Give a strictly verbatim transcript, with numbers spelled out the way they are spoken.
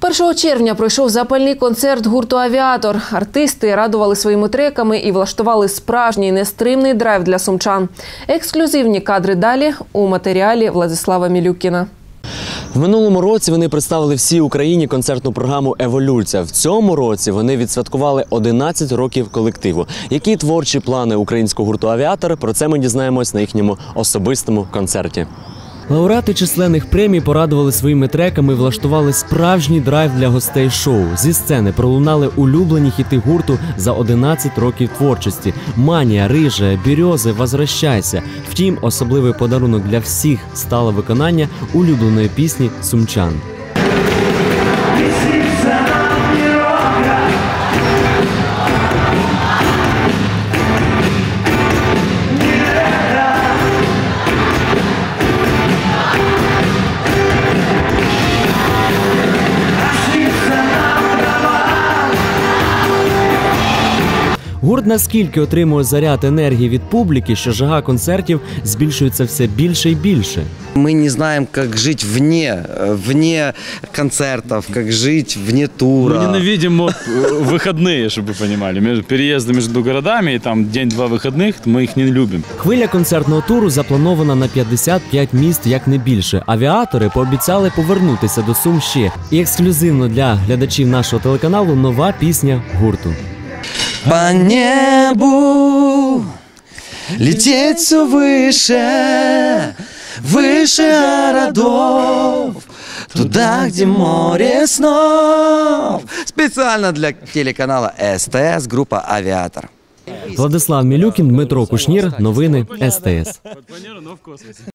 першого червня пройшов запальний концерт гурту «Авіатор». Артисти радували своїми треками і влаштували справжній нестримний драйв для сумчан. Ексклюзивні кадри далі у матеріалі Владислава Мілюкіна. В минулому році вони представили всій Україні концертну програму «Еволюція». В цьому році вони відсвяткували одинадцять років колективу. Які творчі плани українського гурту «Авіатор» – про це ми дізнаємось на їхньому особистому концерті. Лауреати численних премій порадували своїми треками і влаштували справжній драйв для гостей шоу. Зі сцени пролунали улюблені хіти гурту за одинадцять років творчості. «Манія», «Рижа», «Берези», «Возвращайся». Втім, особливий подарунок для всіх стало виконання улюбленої пісні сумчан. Гурт наскільки отримує заряд енергії від публіки, що жага концертів збільшується все більше і більше. Мы не знаем, как жить вне, вне концертов, как жить вне тура. Мы ненавидим выходные, чтобы вы понимали. Переезды между городами, и там день-два выходных, мы их не любим. Хвиля концертного туру запланована на п'ятдесят п'ять міст, як не більше. Авіатори пообіцяли повернутися до Сум ще. І ексклюзивно для глядачів нашого телеканалу нова пісня гурту. По небу лететь все выше, выше городов, туда, где море снов. Специально для телеканала СТС, группа «Авиатор». Владислав Мілюкін, Дмитро Кушнір. Новини СТС.